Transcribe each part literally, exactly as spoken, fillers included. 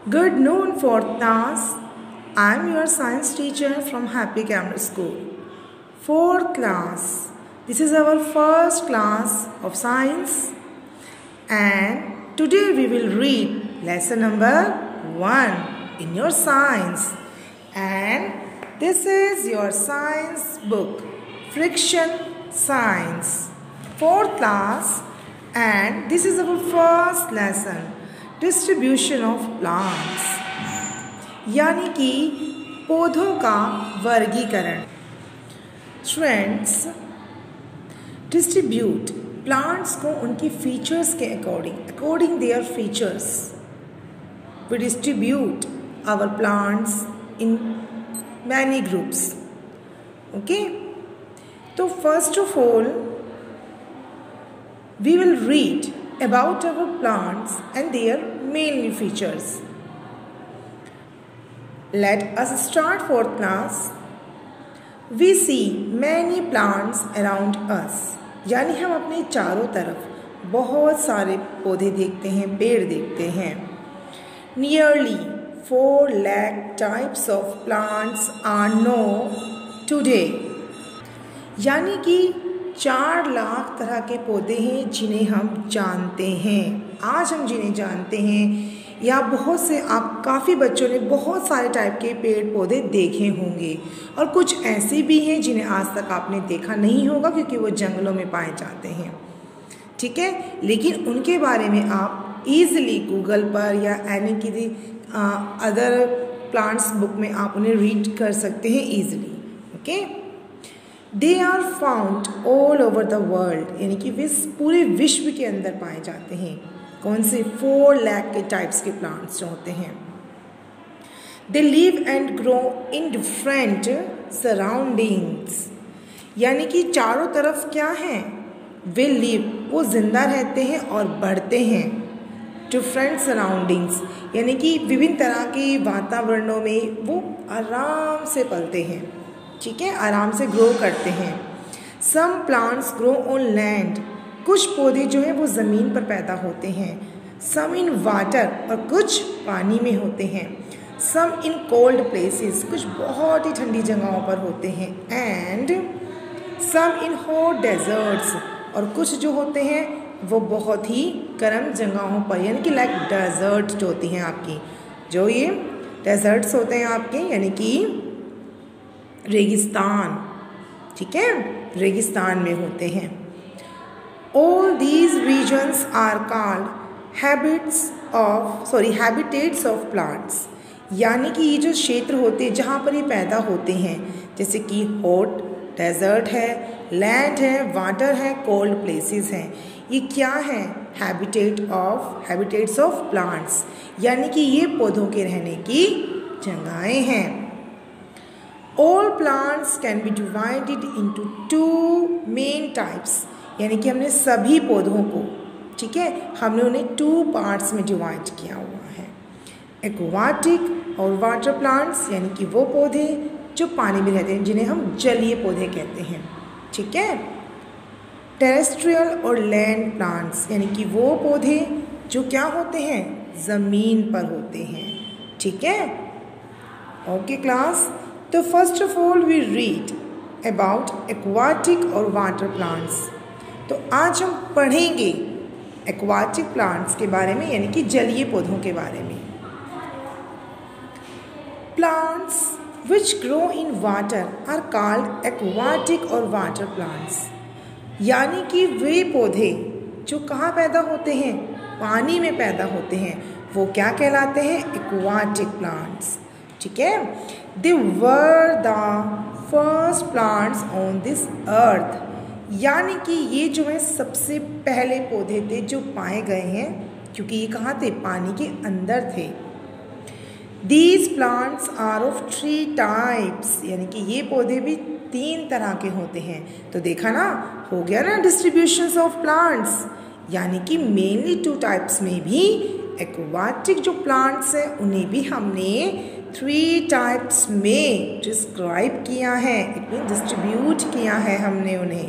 Good noon, fourth class. I am your science teacher from Happy Camera School. Fourth class. This is our first class of science, and today we will read lesson number one in your science. And this is your science book, Friction Science. Fourth class, and this is our first lesson. Distribution of plants, यानी कि पौधों का वर्गीकरण. Students, distribute plants को उनकी features के according according their features we distribute our plants in many groups. Okay, तो first of all we will read about our plants and their main features. Let us start fourth class. We see many plants around us. यानी हम अपने चारों तरफ बहुत सारे पौधे देखते हैं, पेड़ देखते हैं. Nearly four lakh types of plants are known today. यानी कि चार लाख तरह के पौधे हैं जिन्हें हम जानते हैं. आज हम जिन्हें जानते हैं, या बहुत से आप काफ़ी बच्चों ने बहुत सारे टाइप के पेड़ पौधे देखे होंगे, और कुछ ऐसे भी हैं जिन्हें आज तक आपने देखा नहीं होगा क्योंकि वो जंगलों में पाए जाते हैं. ठीक है, लेकिन उनके बारे में आप ईज़िली गूगल पर या एनी की अदर प्लांट्स बुक में आप उन्हें रीड कर सकते हैं easily. Okay, they are found all over the world, यानी कि वे पूरे विश्व के अंदर पाए जाते हैं. कौन से? फोर लाख के टाइप्स के प्लांट्स जो होते हैं. They live and grow in different surroundings, यानी कि चारों तरफ क्या है? वे लिव, वो जिंदा रहते हैं और बढ़ते हैं. डिफरेंट सराउंडिंग्स, यानी कि विभिन्न तरह के वातावरणों में वो आराम से पलते हैं. ठीक है, आराम से ग्रो करते हैं. Some plants grow on land, कुछ पौधे जो हैं वो ज़मीन पर पैदा होते हैं. सम इन वाटर, और कुछ पानी में होते हैं. सम इन कोल्ड प्लेसेस, कुछ बहुत ही ठंडी जगहों पर होते हैं. And some in hot deserts, और कुछ जो होते हैं वो बहुत ही गर्म जगहों पर, यानी कि लाइक डेजर्ट जो होती हैं आपकी, जो ये डेजर्ट्स होते हैं आपके, यानी कि रेगिस्तान. ठीक है, रेगिस्तान में होते हैं. All these regions are called habits of sorry habitats of plants, यानी कि ये जो क्षेत्र होते हैं जहाँ पर ये पैदा होते हैं, जैसे कि हॉट डेजर्ट है, लैंड है, वाटर है, कोल्ड प्लेसेस हैं, ये क्या है? Habitat of habitats of plants, यानी कि ये पौधों के रहने की जगहें हैं. All plants can be divided into two main types, यानी कि हमने सभी पौधों को, ठीक है, हमने उन्हें टू पार्ट्स में डिवाइड किया हुआ है. एक्वाटिक और वाटर प्लांट्स, यानी कि वो पौधे जो पानी में रहते हैं जिन्हें हम जलीय पौधे कहते हैं. ठीक है. टेरेस्ट्रियल और लैंड प्लांट्स, यानी कि वो पौधे जो क्या होते हैं? ज़मीन पर होते हैं. ठीक है. ओके क्लास, तो first of all we read about aquatic और वाटर प्लांट्स. तो आज हम पढ़ेंगे एक्वाटिक प्लांट्स के बारे में, यानी कि जलीय पौधों के बारे में. Plants which grow in water are called aquatic और वाटर प्लांट्स, यानी कि वे पौधे जो कहाँ पैदा होते हैं? पानी में पैदा होते हैं, वो क्या कहलाते हैं? Aquatic plants. ठीक है. They were the first plants on this earth, यानी कि ये जो है सबसे पहले पौधे थे जो पाए गए हैं, क्योंकि ये कहाँ थे? पानी के अंदर थे. These plants are of three types, यानी कि ये पौधे भी तीन तरह के होते हैं. तो देखा ना, हो गया ना डिस्ट्रीब्यूशन ऑफ प्लांट्स, यानी कि मेनली टू टाइप्स में भी एक्वाटिक जो प्लांट्स हैं उन्हें भी हमने थ्री टाइप्स में डिस्क्राइब किया है, इट मीन डिस्ट्रीब्यूट किया है हमने उन्हें.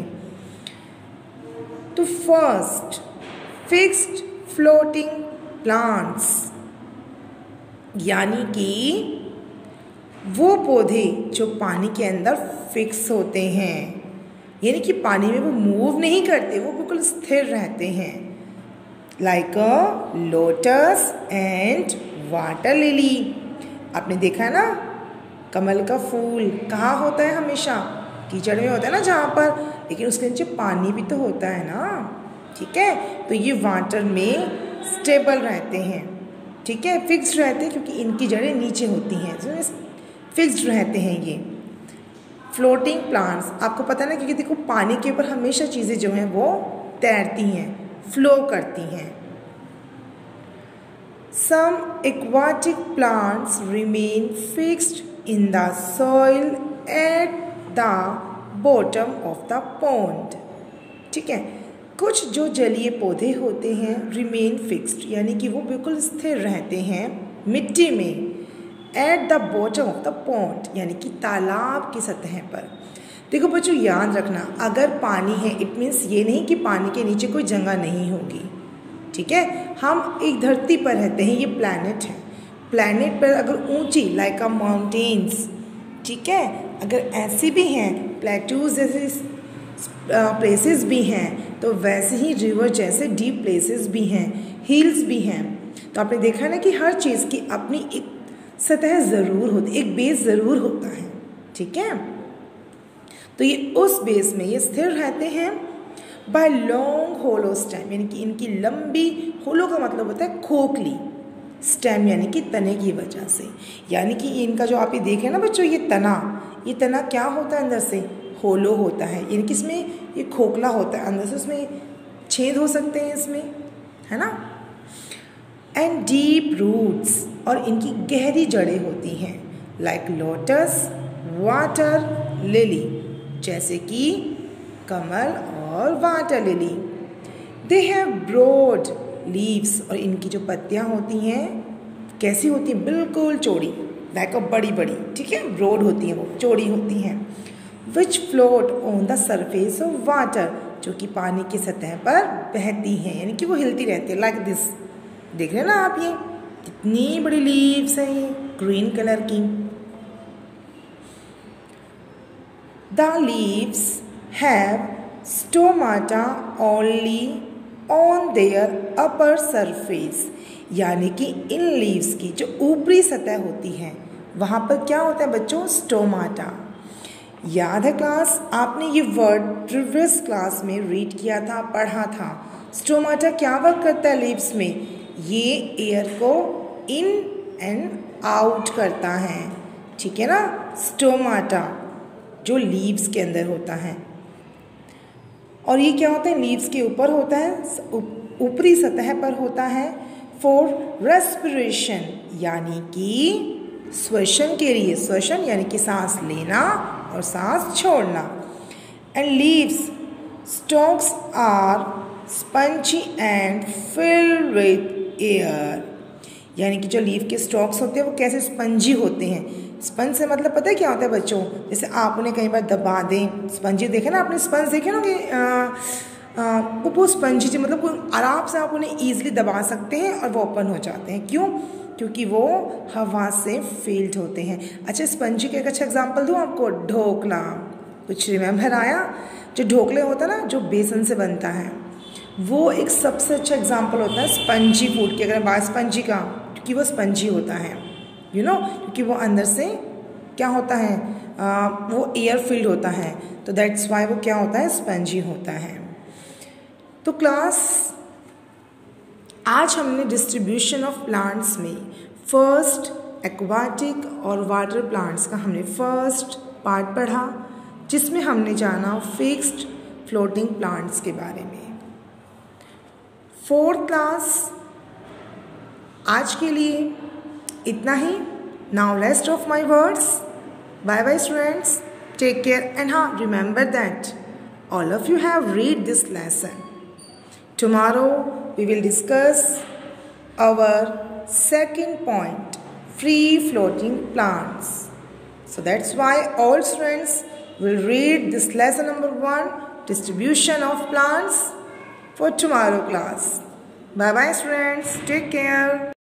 तो फर्स्ट, फिक्स्ड फ्लोटिंग प्लांट्स, यानी कि वो पौधे जो पानी के अंदर फिक्स होते हैं, यानी कि पानी में वो मूव नहीं करते, वो बिल्कुल स्थिर रहते हैं। Like a lotus and water lily. आपने देखा है ना, कमल का फूल कहाँ होता है? हमेशा कीचड़ में होता है ना जहाँ पर, लेकिन उसके नीचे पानी भी तो होता है ना। ठीक है, तो ये वाटर में स्टेबल रहते हैं। ठीक है, फिक्स्ड रहते हैं क्योंकि इनकी जड़ें नीचे होती हैं, फिक्स्ड रहते हैं ये। फ्लोटिंग प्लांट्स, आपको पता है ना, क्योंकि देखो पानी के ऊपर हमेशा चीज़ें जो हैं वो तैरती हैं, फ्लो करती हैं। Some aquatic plants remain fixed in the soil at the bottom of the pond. ठीक है, कुछ जो जलीय पौधे होते हैं remain fixed, यानी कि वो बिल्कुल स्थिर रहते हैं मिट्टी में। at the bottom of the pond, यानी कि तालाब की सतह पर। देखो बच्चों, याद रखना, अगर पानी है इट मीन्स ये नहीं कि पानी के नीचे कोई जगह नहीं होगी। ठीक है, हम एक धरती पर रहते हैं, ये प्लैनेट है। प्लैनेट पर अगर ऊंची लाइक अ माउंटेन्स, ठीक है, अगर ऐसी भी हैं, प्लेट्यूज जैसे प्लेसेस भी हैं, तो वैसे ही रिवर जैसे डीप प्लेसेस भी हैं, हिल्स भी हैं। तो आपने देखा ना कि हर चीज़ की अपनी एक सतह ज़रूर होती, एक बेस ज़रूर होता है। ठीक है, तो ये उस बेस में ये स्थिर रहते हैं बाय लॉन्ग होलो स्टेम, यानी कि इनकी लंबी, होलो का मतलब होता है खोखली, स्टेम यानी कि तने की वजह से। यानी कि इनका जो आप ये देखें ना बच्चों, ये तना, ये तना क्या होता है? अंदर से होलो होता है, यानी कि इसमें ये खोखला होता है, अंदर से उसमें छेद हो सकते हैं इसमें, है ना। एंड डीप रूट्स, और इनकी गहरी जड़ें होती हैं, लाइक लोटस, वाटर लिली, जैसे कि कमल और water lily. They have broad leaves, और इनकी जो पत्तियाँ होती हैं कैसी होती हैं? बिल्कुल चौड़ी, लाइक अ बड़ी बड़ी, ठीक है, ब्रॉड होती हैं, वो चौड़ी होती हैं। Which float on the surface of water, जो कि पानी की सतह पर बहती हैं, यानी कि वो हिलती रहती है, लाइक दिस। देख रहे हैं ना आप, ये कितनी बड़ी लीव्स हैं, ये ग्रीन कलर की। The leaves have stomata only on their upper surface, यानी कि इन लीव्स की जो ऊपरी सतह होती है वहाँ पर क्या होता है बच्चों? स्टोमाटा। याद है क्लास, आपने ये वर्ड प्रीवियस क्लास में रीड किया था, पढ़ा था। स्टोमाटा क्या वर्क करता है लीव्स में? ये एयर को इन एंड आउट करता है, ठीक है ना। स्टोमाटा जो लीव्स के अंदर होता है, और ये क्या होता है? लीव्स के ऊपर होता है, ऊपरी सतह पर होता है। फॉर रेस्पिरेशन, यानी कि श्वसन के लिए, श्वसन यानी कि सांस लेना और सांस छोड़ना। And leaves stalks are spongy and filled with air, यानी कि जो लीव के स्टॉक्स होते हैं वो कैसे स्पंजी होते हैं। स्पंज से मतलब पता है क्या होता है बच्चों? जैसे आप उन्हें कई बार दबा दें, स्पंजी देखे ना आपने, स्पंज देखे ना कि वो बहुत स्पंजी थी, मतलब आराम से आप उन्हें ईजिली दबा सकते हैं और वो ओपन हो जाते हैं। क्यों? क्योंकि वो हवा से फील्ड होते हैं। अच्छा, स्पंजी का एक अच्छा एग्जांपल दूँ आपको, ढोकला। कुछ रिमेम्बर आया? जो ढोकले होता है ना, जो बेसन से बनता है, वो एक सबसे अच्छा एग्जाम्पल होता है स्पंजी फूड की। अगर बात स्पंजी का, क्योंकि वो स्पंजी होता है, यू नो, क्योंकि वो अंदर से क्या होता है, आ, वो एयर फील्ड होता है, तो दैट्स वाई वो क्या होता है? स्पंजी होता है। तो क्लास, आज हमने डिस्ट्रीब्यूशन ऑफ प्लांट्स में फर्स्ट एक्वाटिक और वाटर प्लांट्स का हमने फर्स्ट पार्ट पढ़ा, जिसमें हमने जाना फिक्स्ड फ्लोटिंग प्लांट्स के बारे में। फोर्थ क्लास आज के लिए इतना ही। Now rest of my words. Bye bye students, take care, and हाँ, remember that all of you have read this lesson. Tomorrow we will discuss our second point, free floating plants. So that's why all students will read this lesson number one, distribution of plants, for tomorrow class. Bye bye students, take care.